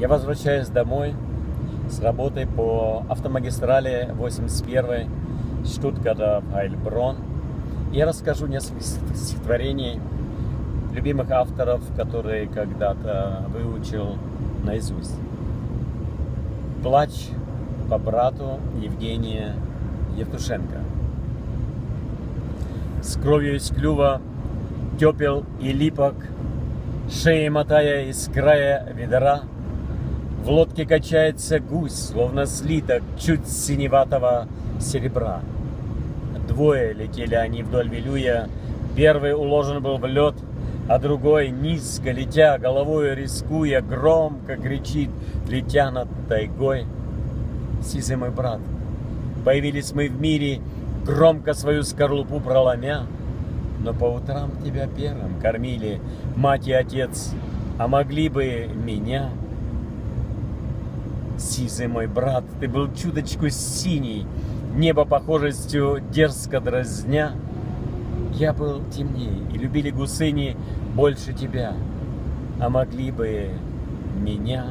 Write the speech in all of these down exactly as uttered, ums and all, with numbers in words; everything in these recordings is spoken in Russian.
Я возвращаюсь домой с работы по автомагистрали восемьдесят первой Штутгарта-Хейльбронн. Я расскажу несколько стихотворений любимых авторов, которые когда-то выучил наизусть. «Плач по брату» Евгения Евтушенко. С кровью из клюва тепел и липок, шеи мотая из края ведра, в лодке качается гусь, словно слиток чуть синеватого серебра. Двое летели они вдоль Вилюя, первый уложен был в лед, а другой, низко летя, головою рискуя, громко кричит, летя над тайгой: «Сизый мой брат, появились мы в мире, громко свою скорлупу проломя, но по утрам тебя первым кормили мать и отец, а могли бы меня. Сизый мой брат, ты был чуточку синий, небо похожестью дерзко дразня. Я был темней, и любили гусыни больше тебя, а могли бы меня.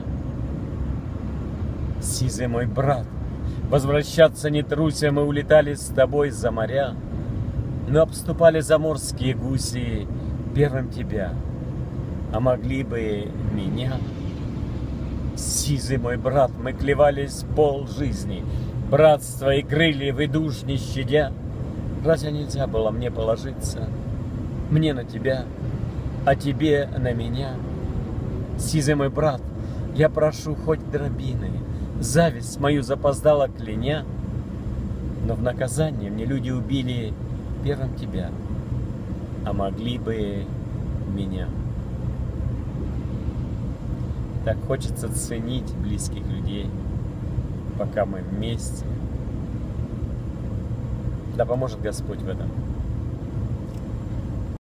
Сизый мой брат, возвращаться не труся, мы улетали с тобой за моря, но обступали заморские гуси первым тебя, а могли бы меня. Сизый мой брат, мы клевались пол жизни, братство и крылья и душ не щадя. Разве нельзя было мне положиться, мне на тебя, а тебе на меня? Сизый мой брат, я прошу хоть дробины, зависть мою запоздала кляня, но в наказание мне люди убили первым тебя, а могли бы меня. Так хочется ценить близких людей, пока мы вместе. Да поможет Господь в этом.